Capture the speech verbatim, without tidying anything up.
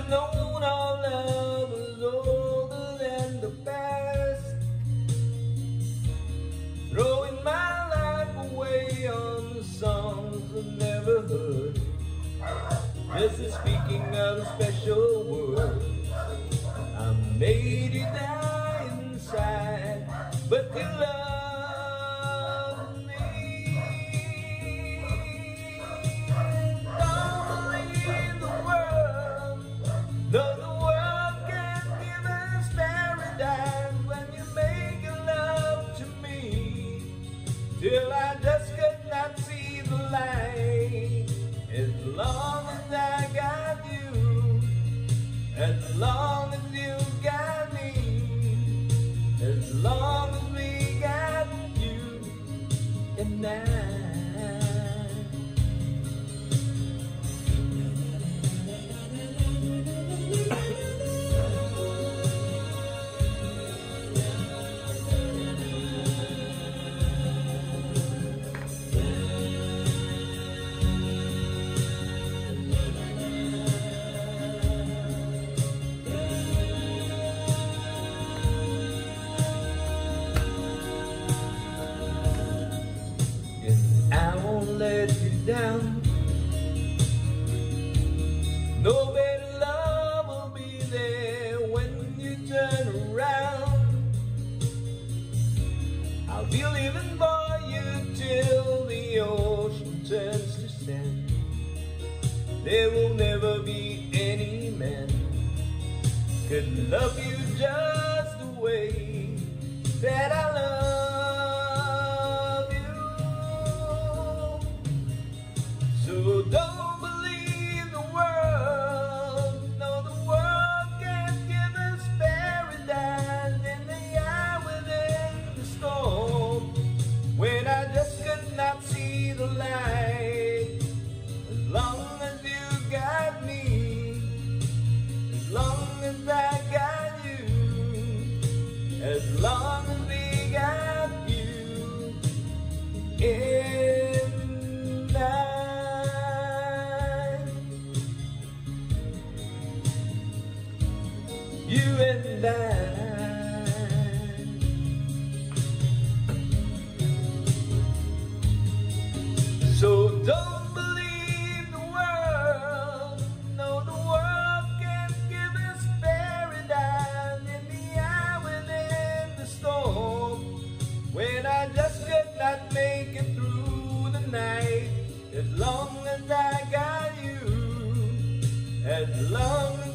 have known our love is older than the past, throwing my life away on the songs I never heard, just as speaking of special words. I made you die inside, but you love me. Don't believe the world, though the world can't give us paradise when you make your love to me, till I just could not see the light. As long as I got you, as long as you got me, as long as we got you and I. I won't let you down. No better love will be there when you turn around. I'll be living for you till the ocean turns to sand. There will never be any man could love you just the way that I love. So don't believe the world, no, the world can't give us paradise in the eye within the storm, when I just could not see the light. As long as you got me, as long as I got you, as long as we got you, and I. You and I. So don't believe the world, no, the world can't give us paradise in the eye within the storm, when I just could not make it through the night. As long as I got you, as long as